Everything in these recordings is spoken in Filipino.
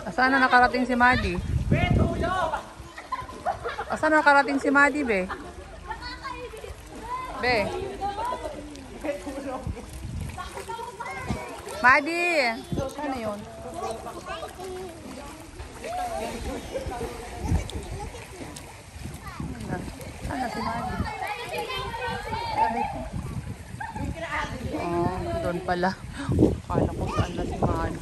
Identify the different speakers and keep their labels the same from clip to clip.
Speaker 1: Saan na nakarating si Madi? Saan na nakarating si Madi, be? Be? Madi! Saan na yun? Saan na si Madi? Oh, doon pala. Akala ko saan na si Madi.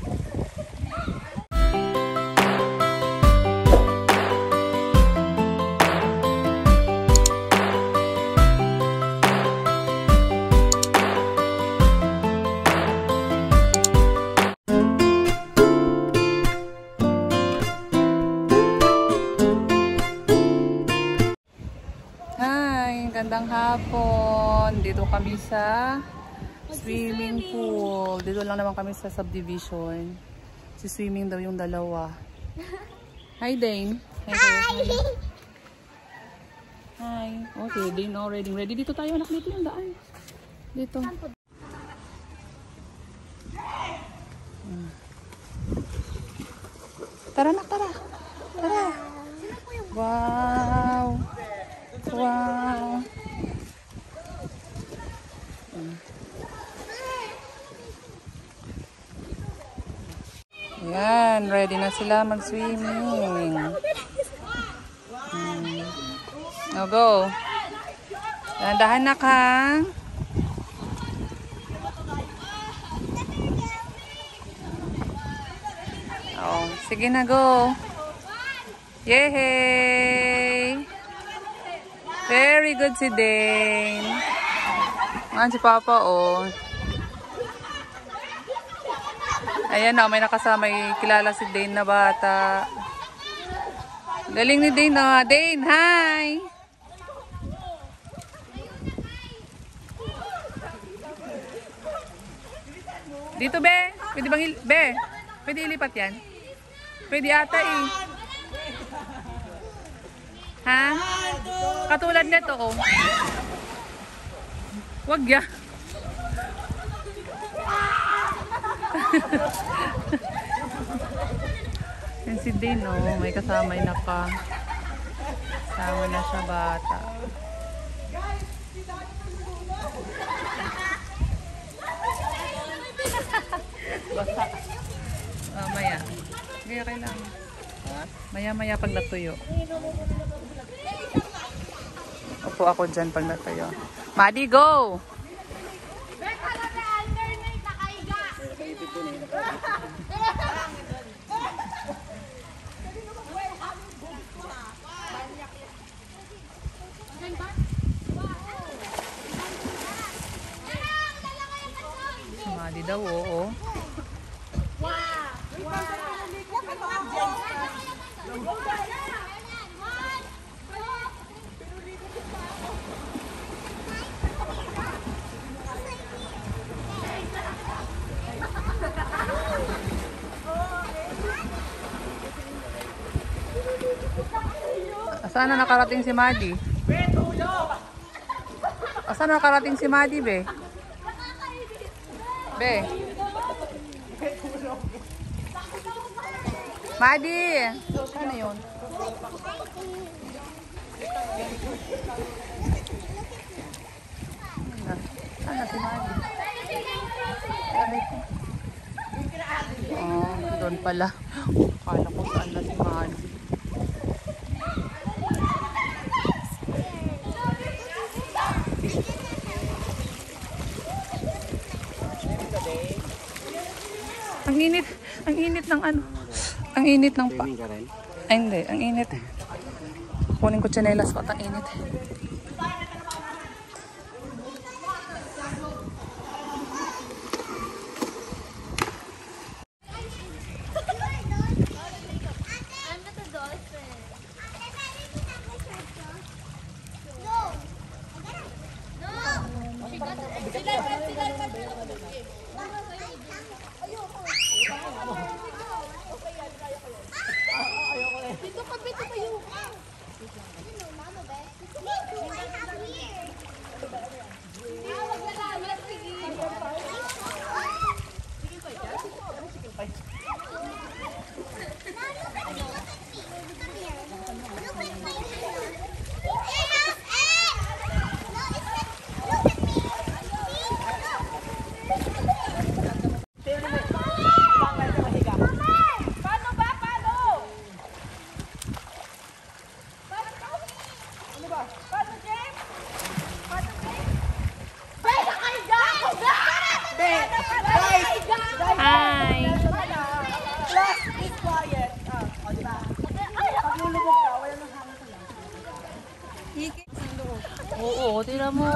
Speaker 1: Magandang hapon. Dito kami sa swimming pool. Dito lang naman kami sa subdivision. Si swimming daw yung dalawa. Hi, Dane. Hi. Hi. Okay, Dane already ready. Dito tayo, anak. Dito yung daan. Dito. Tara na, tara. Tara. Wow. Wow. Yan, ready na sila mag-swimming. Now go. Dahan-dahan na ka. Oh, sige na, go. Yay! Very good si Dane. Ayan si Papa, oh. Ayan na, may nakasama. Kilala si Dane na bata. Galing ni Dane, oh. Dane, hi! Dito, be. Pwede bang be? Pwede ilipat yan? Pwede ata, eh. Ha? Katulad nito, oh. Wag ya. Yan si Dane, oh. May kasama na pa. Kasama na siya bata. Basta. Maya. Kaya kailangan. Maya-maya pag natuyo. Upo ako dyan pag natuyo. Madi, go! Madi daw, oo. Saan na nakarating si Madi? Saan na nakarating si Madi, be? Be? Madi! Saan na yun? Saan na si Madi? Oh, doon pala. Akala ko saan na si Madi. Ang init ng ano. Ang init ng pa. Ay, hindi, ang init. Kunin ko tsinelas ko at ang init. Dito ka, dito kayo. Kita mo.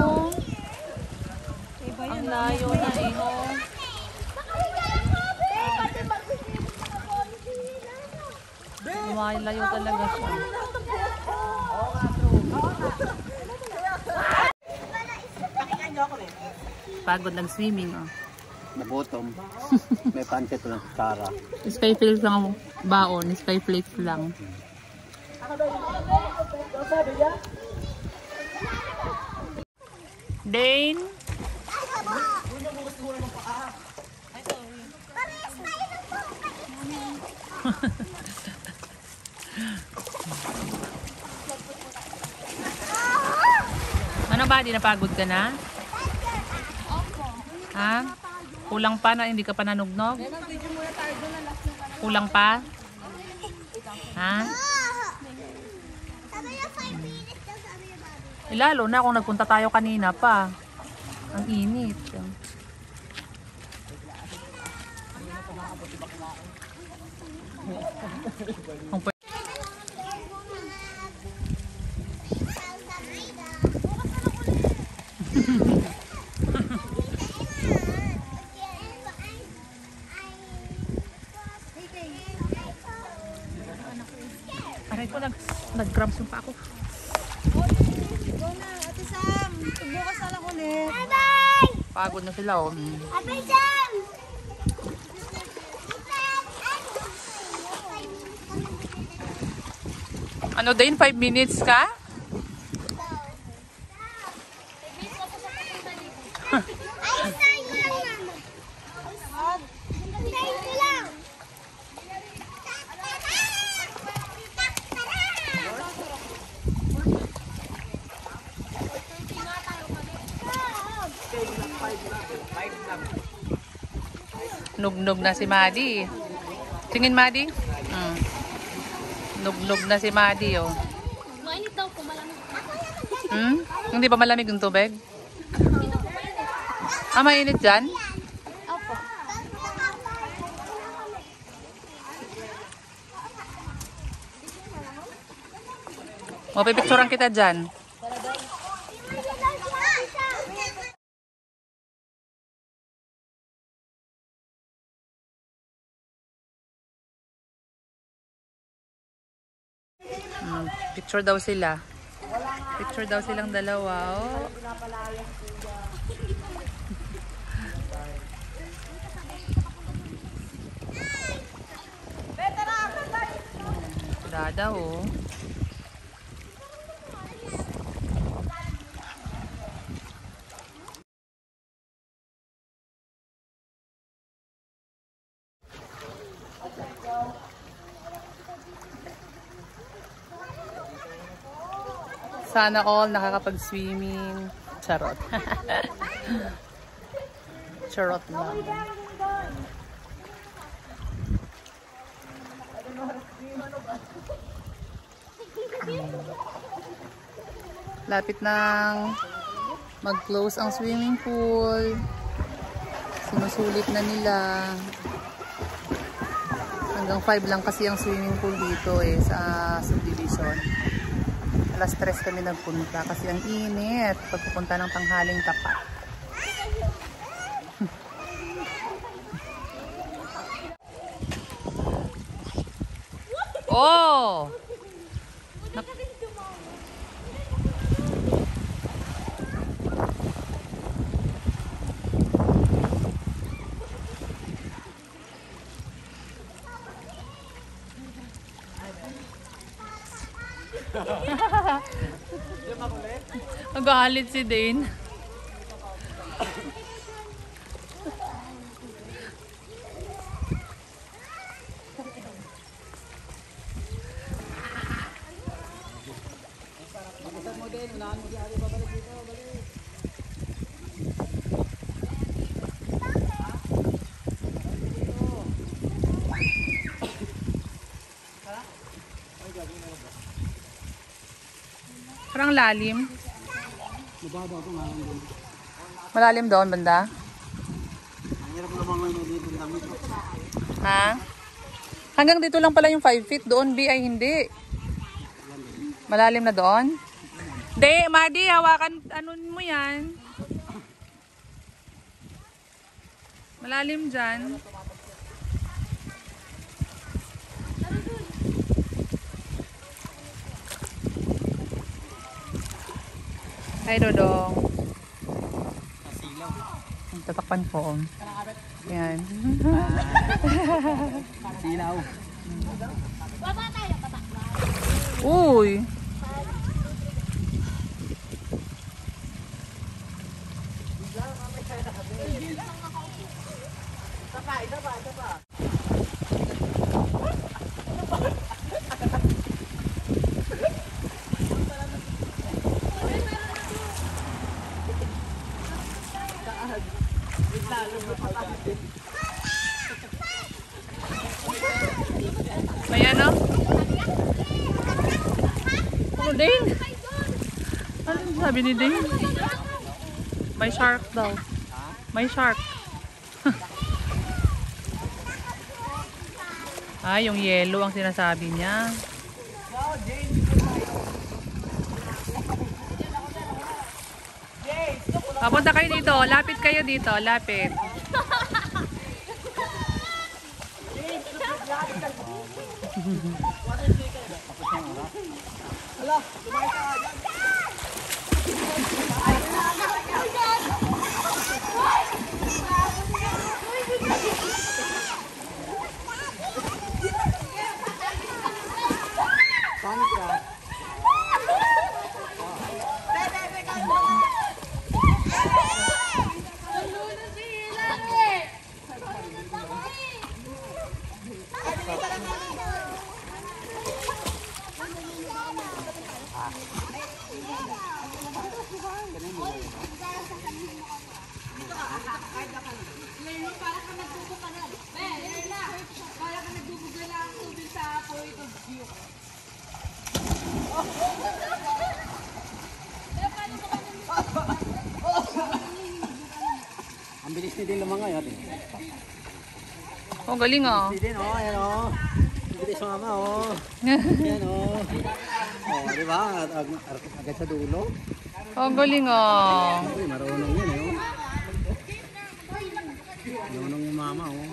Speaker 1: Ang layo na eh. Oh. Lumalayo talaga siya. Pagod lang swimming, oh.
Speaker 2: Nabotom. May pancit lang sa Tara.
Speaker 1: Skyflakes lang baon. Skyflakes lang. Dane. Ano ba? Di napagod ka na? Ha? Kulang pa na hindi ka pa nanugnog? Kulang pa? Ha? Lalo na kung nagpunta tayo kanina pa. Ang init. Aray ko, nag-cramps yung pa ako.
Speaker 3: Go na, Ate Sam. Bukas na lang ulit.
Speaker 1: Bye-bye! Pagod na sila, oh.
Speaker 3: Ate Sam!
Speaker 1: Ano din? 5 minutes ka?
Speaker 3: Ay, start ko lang, mama. Start ko lang.
Speaker 1: Nugnog na si Maddie. Tingin, Maddie. Nugnog na si Maddie, oh.
Speaker 3: Mainit daw po, malamig.
Speaker 1: Hindi ba malamig yung tubig? Ah, mainit dyan?
Speaker 3: Opo.
Speaker 1: Mapipicturean kita dyan. Picture daw sila. Picture daw silang dalawa. Oh. Dada, oh. Sana all nakakapag-swimming. Charot. Charot lang. Lapit nang mag-close ang swimming pool. Sinusulit na nila. Hanggang 5 lang kasi ang swimming pool dito eh sa subdivision. Alas 3 kami nagpunta kasi ang init pagpupunta ng tanghaling tapat. Oh! Nagalit si Dane. Parang lalim. Malalim doon, banda? Ha? Hanggang dito lang pala yung 5 feet. Doon, B ay hindi. Malalim na doon? Hindi, Madi, hawakan, ano mo yan? Malalim dyan. Hi, Dodong. Tatakpan ko. Yan.
Speaker 2: Silaw.
Speaker 3: Baba tayo, baba.
Speaker 1: Uy! May ano? Ano, Dane? Ano sabi ni Dane? May shark daw. May shark. Yung yellow ang sinasabi niya. Papunta kayo dito. Lapit kayo dito. Lapit.
Speaker 2: Ang bilis ni din lumangay natin.
Speaker 1: Oh, galing ah.
Speaker 2: Bilis din, oh, ayan oh. Ang bilis mama, oh. Ayan oh. Oh, di ba? Agad sa dulo.
Speaker 1: Oh, galing ah.
Speaker 2: Uy, marunong yan, eh, oh. Marunong yung mama, oh.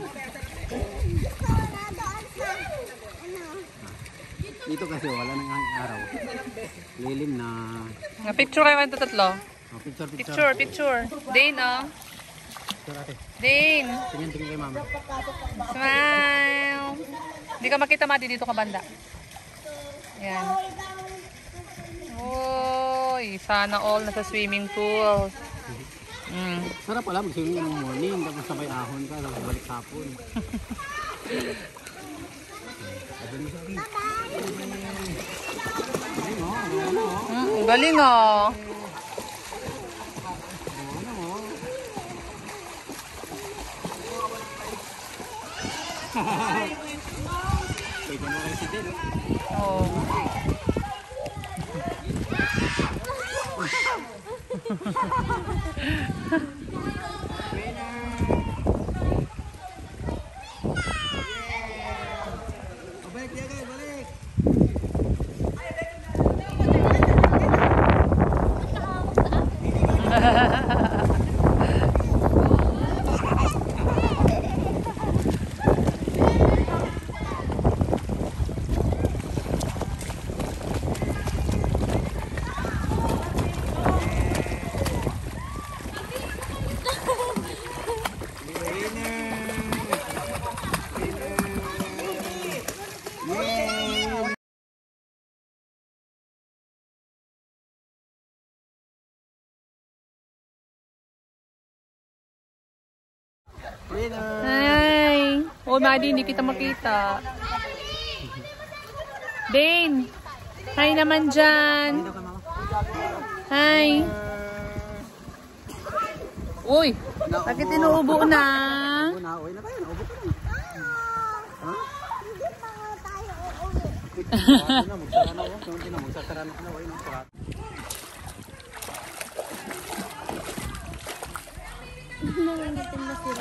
Speaker 2: Dito kasi wala nang araw. Lilim na.
Speaker 1: Picture kayo ng tatlo.
Speaker 2: Oh, picture.
Speaker 1: Picture. Dane ah.
Speaker 2: Picture ate.
Speaker 1: Dane.
Speaker 2: Tingin kay mama.
Speaker 1: Smile. Hindi ka makita, Madi, dito ka banda. Yan. Uy, sana all nasa swimming pool.
Speaker 2: Sarap pala mag-swimming ng morning, tapos sabay ahon ka, tapos balik hapon.
Speaker 1: Galing ah.
Speaker 2: Pwede mo kayo si Del.
Speaker 1: Oh.
Speaker 2: Balik dia guys, balik.
Speaker 1: Hi! Oh, Madi, hindi kita makita. Dane! Hi naman dyan! Hi! Uy! Bakit inuubo na?
Speaker 2: Uy na tayo, naubo ka na. Ha?
Speaker 3: Hindi pa nga tayo uuwi.
Speaker 2: Magsasara na ako.
Speaker 3: Nangingitin na sila.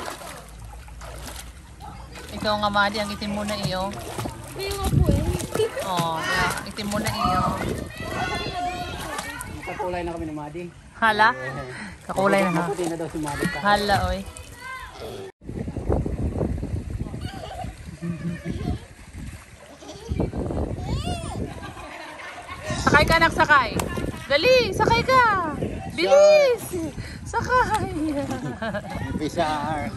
Speaker 1: Ikaw nga, Madi, ang itim mo na iyo.
Speaker 3: May nga po eh.
Speaker 1: Oh, yeah, itim mo na iyo.
Speaker 2: Kakulay na kami ng Madi.
Speaker 1: Hala? Kakulay na ha.
Speaker 2: Maputi na daw si Madi.
Speaker 1: Hala, oy. Sakay ka, anak, sakay. Dali, sakay ka. Bilis. Sakay.
Speaker 2: Bizarre.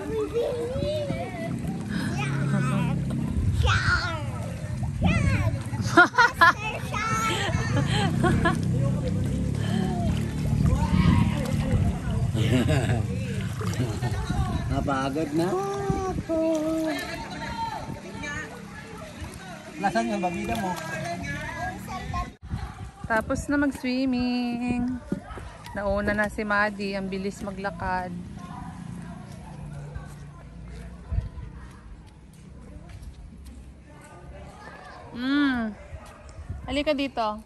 Speaker 2: Napagod na ako. Nasaan yung babida mo?
Speaker 1: Tapos na mag-swimming. Nauna na si Madi. Ang bilis maglakad. Halika dito.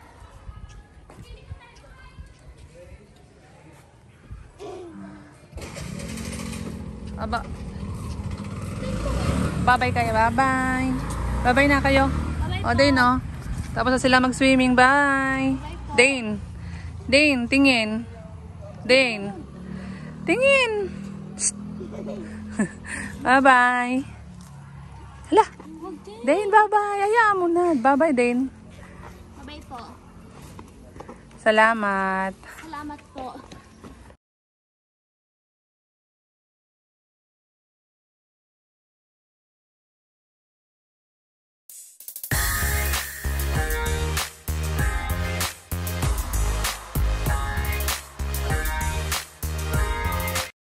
Speaker 1: Aba. Bye-bye kayo. Bye-bye. Bye-bye na kayo. O, Dane, no? Tapos na sila mag-swimming. Bye. Dane. Dane, tingin. Dane. Tingin. Bye-bye. Hala. Dane, bye-bye. Hayaan mo na. Bye-bye, Dane.
Speaker 3: Bye po.
Speaker 1: Salamat.
Speaker 3: Salamat po.